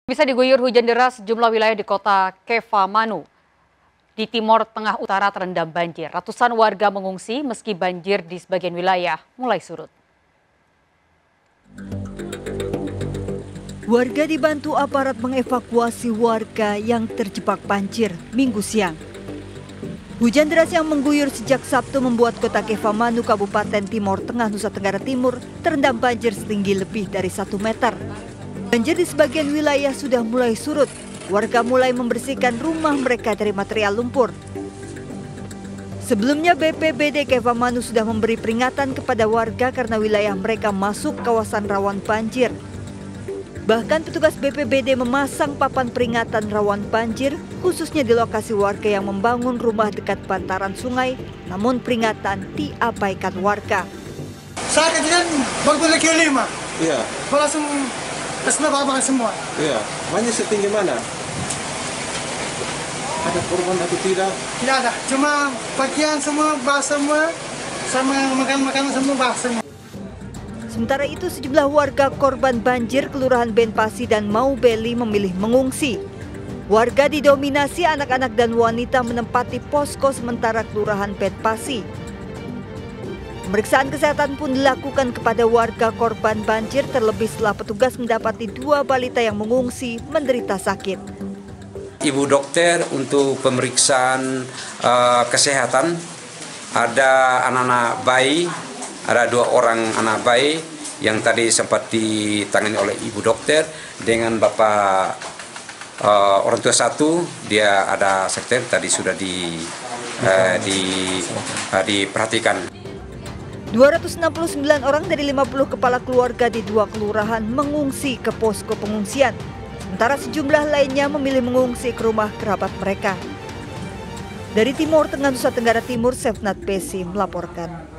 Bisa diguyur hujan deras, sejumlah wilayah di kota Kefamanu di Timor Tengah Utara terendam banjir. Ratusan warga mengungsi meski banjir di sebagian wilayah mulai surut. Warga dibantu aparat mengevakuasi warga yang terjebak banjir Minggu siang. Hujan deras yang mengguyur sejak Sabtu membuat kota Kefamanu, Kabupaten Timor Tengah, Nusa Tenggara Timur terendam banjir setinggi lebih dari 1 meter. Banjir di sebagian wilayah sudah mulai surut. Warga mulai membersihkan rumah mereka dari material lumpur. Sebelumnya BPBD Kefamanu sudah memberi peringatan kepada warga karena wilayah mereka masuk kawasan rawan banjir. Bahkan petugas BPBD memasang papan peringatan rawan banjir khususnya di lokasi warga yang membangun rumah dekat bantaran sungai, namun peringatan diabaikan warga. Saya kejadian baru kali 5. Iya. Langsung kesana babak semua. Iya. Banjir setinggi mana? Ada korban atau tidak? Tidak ada. Cuma pakaian semua basah semua, sama makan-makanan semua basah semua. Sementara itu sejumlah warga korban banjir Kelurahan Benpasi dan Maubeli memilih mengungsi. Warga didominasi anak-anak dan wanita menempati posko sementara Kelurahan Benpasi. Pemeriksaan kesehatan pun dilakukan kepada warga korban banjir terlebih setelah petugas mendapati 2 balita yang mengungsi menderita sakit. Ibu dokter untuk pemeriksaan kesehatan, ada anak-anak bayi, ada 2 orang anak bayi yang tadi sempat ditangani oleh ibu dokter dengan bapak orang tua 1, dia ada sakit tadi sudah diperhatikan. 269 orang dari 50 kepala keluarga di 2 kelurahan mengungsi ke posko pengungsian. Sementara sejumlah lainnya memilih mengungsi ke rumah kerabat mereka. Dari Timor Tengah, Nusa Tenggara Timur, Sefnat Pesi melaporkan.